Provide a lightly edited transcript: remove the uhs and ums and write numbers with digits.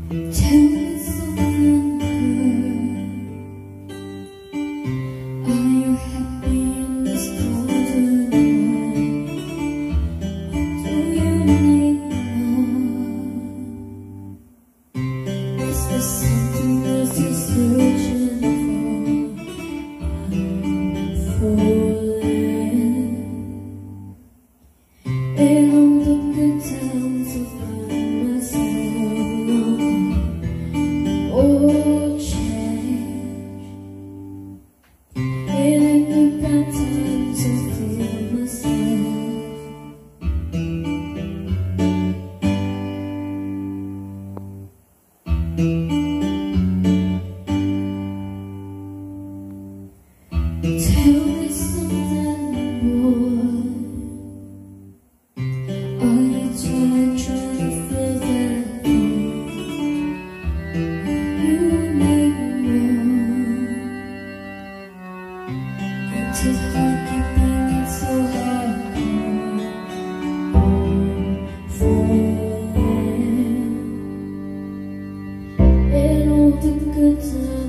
Tell me something good. Are you happy in this golden world? Do you need more? Is there something else you're searching for? In all the good times I find myself longing for change. In the bad times I feel myself. Tell me something more. Are you trying to fill that hole? You need more. It's hard keeping it so hardcore for in all the good times.